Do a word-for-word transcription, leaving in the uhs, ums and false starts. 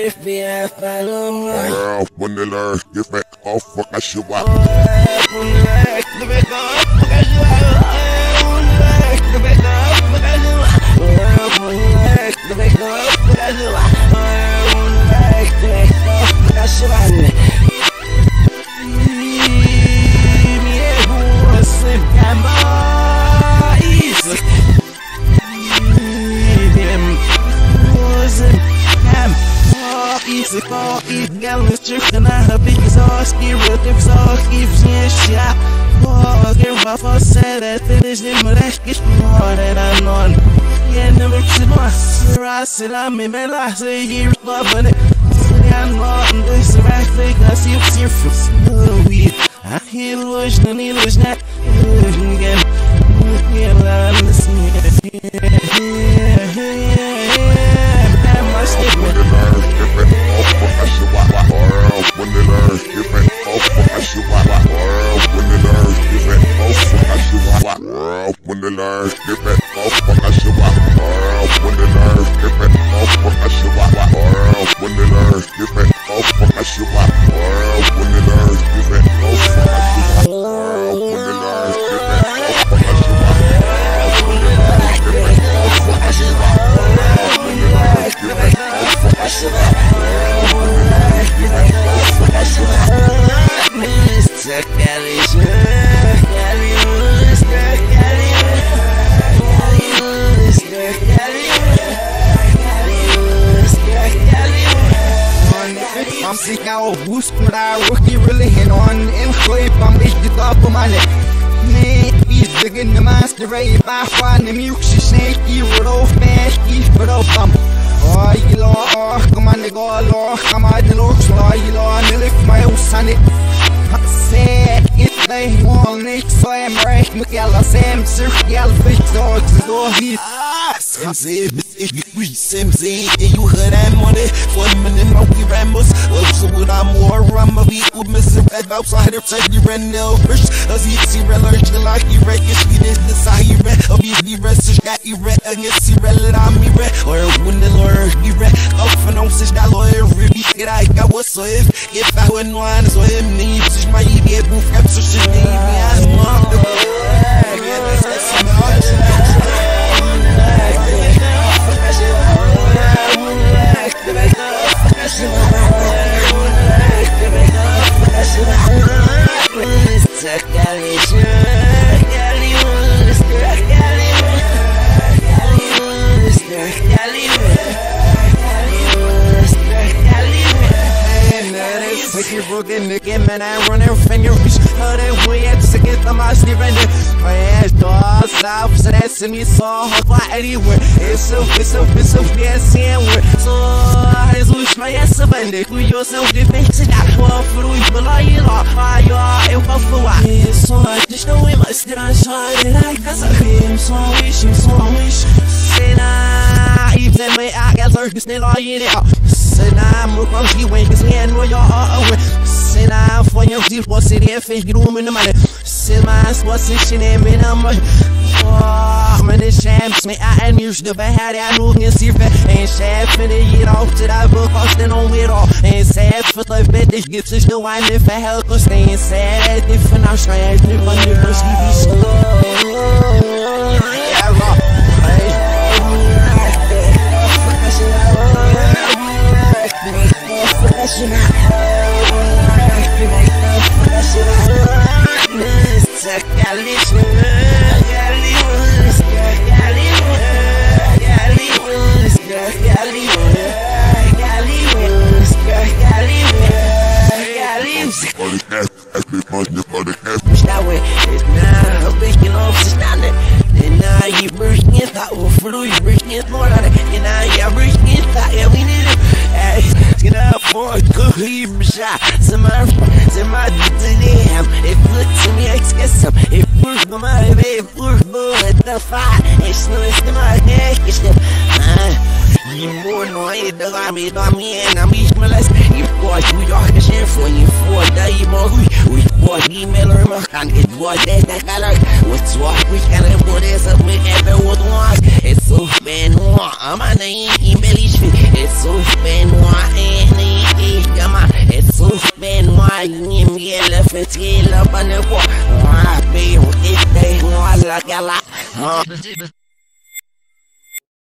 if we have found Girl, when they learn, get back off, fuck I should walk. Easy for eat gallons, chicken, I have big sauce, give it the sauce, gives me a shot. Oh, give up for said that finish him with that get more than I'm on. Yeah, never see my I said, I'm in my last year, loving it. Say, I'm not in this right thing, I see what's your first movie. I hear the wish, and he was not again. Yeah, I'm listening. Yeah, yeah, yeah. I'm my statement. I should walk, walk, girl. When they learn, get back off, fuck I should walk, walk, girl. When they learn, get back off, fuck I should walk, walk, girl. When they learn, get back off, fuck I should walk, girl. When they learn, get back off, fuck I should walk, walk, girl. When they learn, get back off, fuck I should walk, girl. When they learn, get back off, fuck I should walk, girl. When they learn, get back off, fuck I should walk, girl. When they learn, get back off, fuck I should walk, girl. When they learn, get back off, fuck I should walk, girl. Mister Kelly, Kelly, Mister Kelly, Mister Kelly, Mister Kelly. I'm sick out of boost, but I work it really in on and sleep. I'm big the top of my neck. Man, he's digging the master rave. I find the milk, she snake, you would off, man, he's put off. Oh, you know, come on, go along, come on, the looks, oh, you know, and lift my house on it. I said, if they want it, so I'm right, Mikella, Sam, Sir, Gal, Fish, Dogs, the door, he's Sam, Sam, we Sam, Sam, you heard I'm on it, for a minute, Monkey Ramos, well, so would I more, I'm a week with Mister Red outside of Teddy Renell, Fish, as you see, Reller, the lucky wreckage, he did the side, of the rest, got you red, against the red, I'm me red, or when the Lord, you red, off and on, since that lawyer, really, I got what's so if, if I wouldn't want, so him needs, my get boof, so she need me, I'm on the Broken again, man, I run her finger, reach her that way at to get the mouse near and my ass dog stop, so that's me saw her fly anywhere. It's so, it's so, it's so, yes, and we're so I wish my ass a bandit, who yourself defense and I want for we below you, I are a puff for why. It's so I just know we must get on shot, and I guess I am so wishing, so wish. Say, I even may I get her to stay all you know. Say, I'm looking you when his hand where you're away. Say, I'm for your deep was it if you room in the money. Say, my sports is in a minimum. Oh, man, the champs, me, I am used to bad. I know you see it. And chef in the year off to that book, Austin on it all. And sad for the bed, this gives us no one if I help us stay sad. If I'm trying to run the first T V show. Yeah, rock. Mister Kelly, Kelly, Mister Kelly, Kelly, Mister Kelly, Kelly, Mister Kelly, Kelly. For the cat, everybody for the cat. That way, it's now a big enough to stand it. And now you're breaking it out for you, breaking it more than it. And now you're breaking it out, yeah, we need it. Hey, get up for a good even shot. Some of my damn. If look to me, I guess some. If we're for my baby, we're at the fight. It's no, it's my neck. It's the you more annoyed than I made on me, and I'm each molest. You boy, you are the chef for you for the more. We bought email or my can get what that color. What's what we can afford is a we ever would want. It's so man, I'm a name, email is fit. it's so been why Gama, it's so been why Nim yellow fit up on the wall. Why be it they know I like a lot.